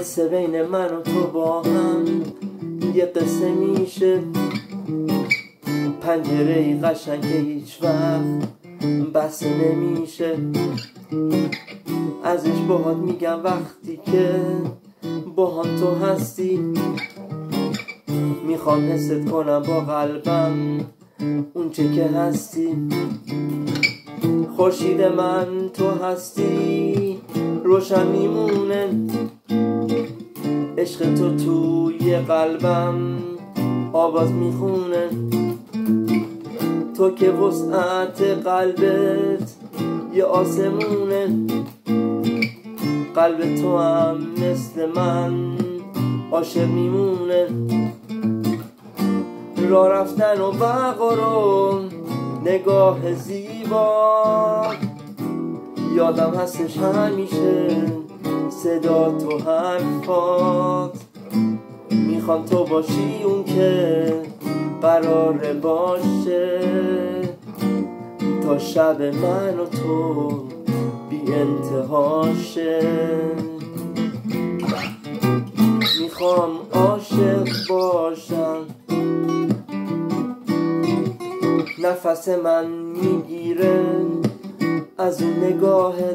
قصه بین من و تو با هم یه قصه میشه، پنجره قشنگ هیچ وقت بسته نمیشه. ازش باهات میگم وقتی که با هم تو هستی، میخوام حست کنم با قلبم اون چه که هستی. خورشید من تو هستی، روشن میمونه عشق تو توی قلبم آواز میخونه. تو که وسعت قلبت یه آسمونه، قلب تو هم مثل من عاشق میمونه. راه رفتن و بقا نگاه زیبا یادم هستش همیشه، صدا تو حرفات. میخوام تو باشی اون که قراره باشه، تا شب من و تو بی انتهاشه. میخوام عاشق باشم، نفس من میگیره از اون نگاهت.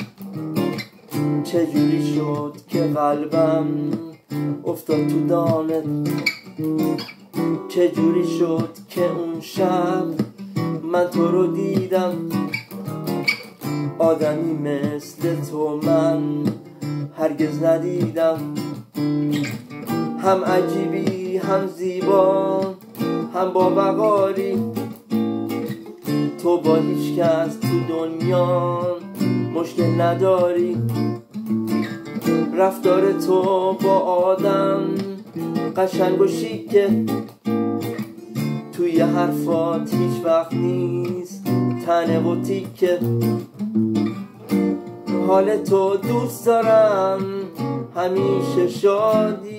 چجوری شد که قلبم افتاد تو دانت، چجوری شد که اون شب من تو رو دیدم. آدمی مثل تو من هرگز ندیدم، هم عجیبی هم زیبا هم با وقاری. تو با هیچ کس تو دنیا مشکل نداری، رفتار تو با آدم قشنگ و شیکه. توی حرفات هیچ وقت نیست تنه و تیکه. حال تو دوست دارم همیشه شادی،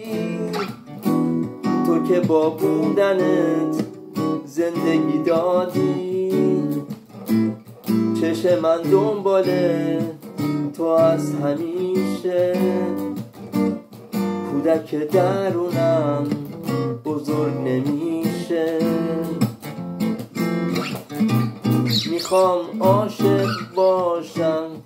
تو که با بودنت زندگی دادی. چشم من دنباله تو از همیشه، کودک درونم بزرگ نمیشه. میخوام عاشق باشم،